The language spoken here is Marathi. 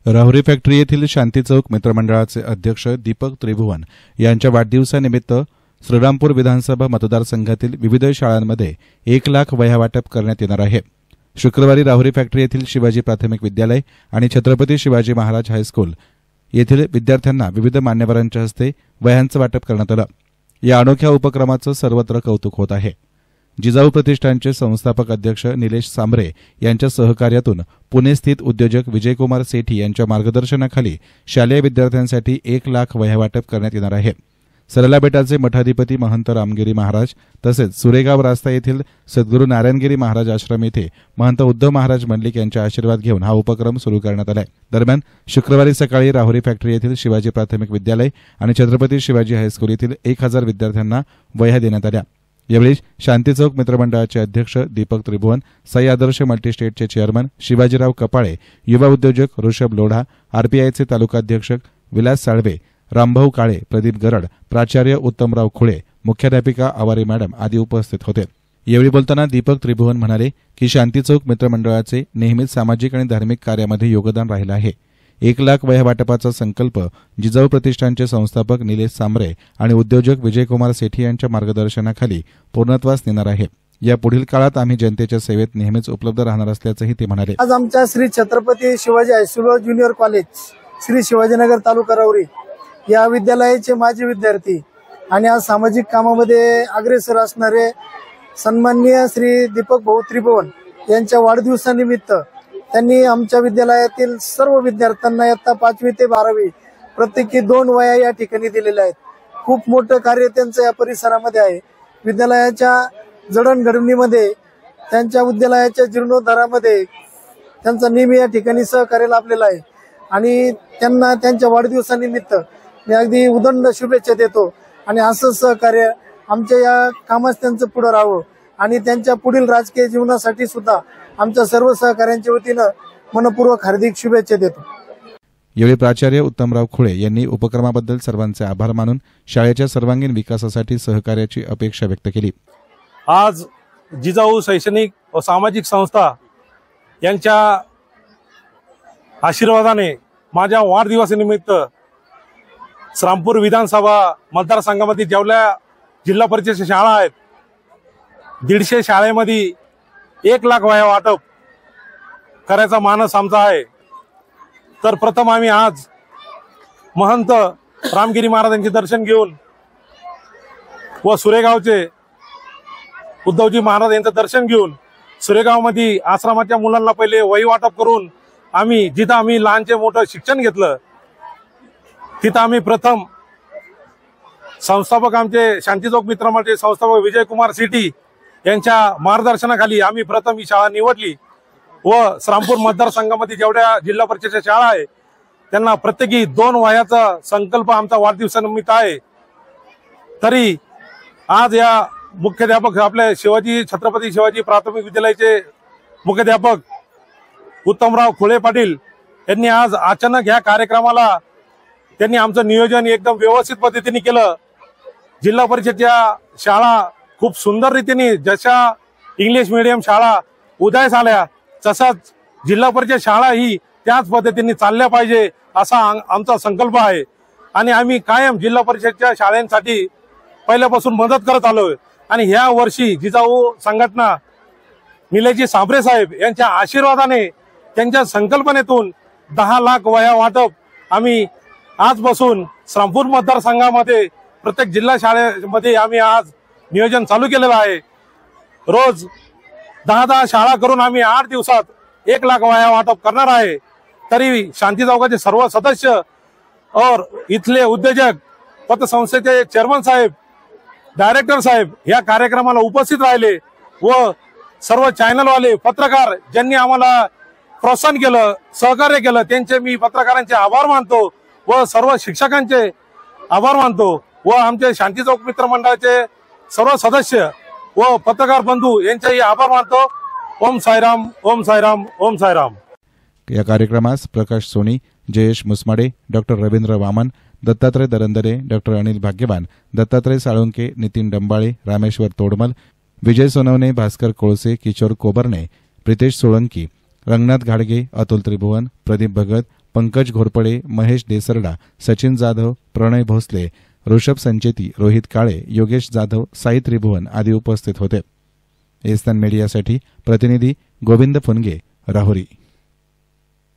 राहुरी फॅक्टरी येथील शांती चौक मित्रमंडळाचे अध्यक्ष दीपक त्रिभुवन यांच्या वाढदिवसानिमित्त श्रीरामपूर विधानसभा मतदारसंघातील विविध शाळांमध्ये 1 लाख वह्या वाटप करण्यात येणार आहे। शुक्रवारी राहुरी फॅक्टरी येथील शिवाजी प्राथमिक विद्यालय आणि छत्रपती शिवाजी महाराज हायस्कूल येथील विद्यार्थ्यांना विविध मान्यवरांच्या हस्ते वह्यांचं वाटप करण्यात आलं। या अनोख्या उपक्रमाचं सर्वत्र कौतुक होत आहे। जिजाऊ प्रतिष्ठानचे संस्थापक अध्यक्ष निलेश सांबरे यांच्या सहकार्यातून पुणे स्थित उद्योजक विजयकुमार सेठी यांच्या मार्गदर्शनाखाली शालेय विद्यार्थ्यांसाठी 1 लाख वह्या वाटप करण्यात येणार आहे। सरला बेटाचे मठाधिपती महंत रामगिरी महाराज तसेच सुरेगाव रास्ता येथील सद्गुरू नारायणगिरी महाराज आश्रम येथे महंत उद्धव महाराज मंडलिक यांचा आशीर्वाद घेऊन हा उपक्रम सुरू करण्यात आला आहे। दरम्यान शुक्रवारी सकाळी राहुरी फॅक्टरी येथील शिवाजी प्राथमिक विद्यालय आणि छत्रपती शिवाजी हायस्कूल येथील 1000 विद्यार्थ्यांना वह्या देण्यात आल्या। यावेळी शांती चौक मित्रमंडळाचे अध्यक्ष दीपक त्रिभुवन, साई आदर्श मल्टीस्टेटचे चेअरमन शिवाजीराव कपाळे, युवा उद्योजक ऋषभ लोढा, आरपीआयचे तालुकाध्यक्ष विलास साळवे, रामभाऊ काळे, प्रदीप गरड, प्राचार्य उत्तमराव खुळे, मुख्याध्यापिका आवारे मॅडम आदी उपस्थित होते। यावेळी बोलताना दीपक त्रिभुवन म्हणाले की शांती चौक मित्रमंडळाचे नेहमीच सामाजिक आणि धार्मिक कार्यामध्ये योगदान राहिलं आहे। 1 लाख वह्या वाटपाचा संकल्प जिजाऊ प्रतिष्ठानचे संस्थापक निलेश सांबरे आणि उद्योजक विजयकुमार सेठी यांच्या मार्गदर्शनाखाली पूर्णत्वास नेणार आहे। या पुढील काळात आम्ही जनतेच्या सेवेत नेहमीच उपलब्ध राहणार असल्याचंही ते म्हणाले। आज आमच्या Shri Chhatrapati Shivaji high school junior college Shri Shivajinagar taluka Rahuri या विद्यालयाचे माजी विद्यार्थी आणि आज सामाजिक कामामध्ये अग्रेसर असणारे सन्माननीय श्री दीपक भाऊ त्रिभुवन यांच्या वाढदिवसानिमित्त त्यांनी आमच्या विद्यालयातील सर्व विद्यार्थ्यांना इयत्ता 5वी ते 12वी प्रत्येकी 2 वह्या या ठिकाणी दिलेल्या आहेत। खूप मोठं कार्य त्यांचं या परिसरामध्ये आहे। विद्यालयाच्या जडणघडणीमध्ये त्यांच्या विद्यालयाच्या जीर्णोद्धारामध्ये त्यांचा नेहमी या ठिकाणी सहकार्य लाभलेला आहे आणि त्यांना त्यांच्या वाढदिवसानिमित्त मी अगदी उदंड शुभेच्छा देतो आणि असं सहकार्य आमच्या या कामास त्यांचं पुढे राहावं आणि त्यांच्या पुढील राजकीय जीवनासाठी सुद्धा आमच्या सर्व सहकाऱ्यांच्या वतीनं मनपूर्वक हार्दिक शुभेच्छा देतो। यावेळी प्राचार्य उत्तमराव खुळे यांनी उपक्रमाबद्दल सर्वांचे आभार मानून शाळेच्या सर्वांगीण विकासासाठी सहकार्याची अपेक्षा व्यक्त केली। आज जिजाऊ शैक्षणिक व सामाजिक संस्था यांच्या आशीर्वादाने माझ्या वाढदिवसानिमित्त श्रीरामपूर विधानसभा मतदारसंघामध्ये जेवढ्या जिल्हा परिषद शाळा आहेत 150 शाळेमध्ये 1 लाख वह्या वाटप करायचा मानस आमचा आहे। तर प्रथम आम्ही आज महंत रामगिरी महाराजांचे दर्शन घेऊन व सुरेगावचे उद्धवजी महाराज यांचं दर्शन घेऊन सुरेगावमध्ये आश्रमाच्या मुलांना पहिले वही वाटप करून आम्ही जिथं आम्ही लहानचे मोठं शिक्षण घेतलं तिथं आम्ही प्रथम संस्थापक आमचे शांती चौक मित्रमंडळाचे संस्थापक विजयकुमार सेठी यांच्या मार्गदर्शनाखाली आम्ही प्रथम ही शाळा निवडली व श्रीरामपूर मतदारसंघामध्ये जेवढ्या जिल्हा परिषदेच्या शाळा आहे त्यांना प्रत्येकी 2 वह्याचा संकल्प आमचा वाढदिवसानिमित्त आहे। तरी आज या मुख्याध्यापक आपले छत्रपती शिवाजी प्राथमिक विद्यालयाचे मुख्याध्यापक उत्तमराव खुळे पाटील यांनी आज अचानक ह्या कार्यक्रमाला त्यांनी आमचं नियोजन एकदम व्यवस्थित पद्धतीने केलं। जिल्हा परिषदच्या शाळा खूप सुंदर रीतीने जशा इंग्लिश मीडियम शाळा उदयास आल्या तसाच जिल्हा परिषद शाळा ही त्याच पद्धतीने चालल्या पाहिजे असा आमचा संकल्प आहे आणि आम्ही कायम जिल्हा परिषदच्या शाळांसाठी पहिल्यापासून मदत करत आलोय आणि ह्या वर्षी जिजाऊ संघटना निलेशजी सांबरे साहेब यांच्या आशीर्वादाने त्यांच्या संकल्पनेतून 10 लाख वह्या वाटप आम्ही आजपासून श्रीरामपूर मतदारसंघामध्ये प्रत्येक जिल्हा शाळेमध्ये आम्ही आज नियोजन चालू केलेलं आहे। रोज 10 शाळा करून आम्ही 8 दिवसात 1 लाख वह्या वाटप करणार आहे। तरी शांती चौकाचे सर्व सदस्य और इथले उद्योजक पतसंस्थेचे चेअरमन साहेब, डायरेक्टर साहेब या कार्यक्रमाला उपस्थित राहिले व सर्व चॅनलवाले पत्रकार ज्यांनी आम्हाला प्रोत्साहन केलं, सहकार्य केलं त्यांचे मी पत्रकारांचे आभार मानतो व सर्व शिक्षकांचे आभार मानतो व आमचे शांती चौक मित्रमंडळाचे सर्व सदस्य व पत्रकार बंधू यांचेही आभार मानतो। ओम साईराम, ओम साईराम, ओम साईराम। या कार्यक्रमास प्रकाश सोनी, जयेश मुसमाडे, डॉक्टर रवींद्र वामन, दत्तात्रय दरंदरे, डॉक्टर अनिल भाग्यवान, दत्तात्रय साळुंके, नितीन डंबाळे, रामेश्वर तोडमल, विजय सोनवणे, भास्कर कोळसे, किशोर कोबरणे, प्रितेश सोळंकी, रंगनाथ घाडगे, अतुल त्रिभुवन, प्रदीप भगत, पंकज घोरपडे, महेश देसरडा, सचिन जाधव, प्रणय भोसले, ऋषभ संचेती, रोहित काळे, योगेश जाधव, साई त्रिभुवन आदी उपस्थित होते. एस्तान मीडियासाठी प्रतिनिधी गोविंद फुनगे, राहुरी.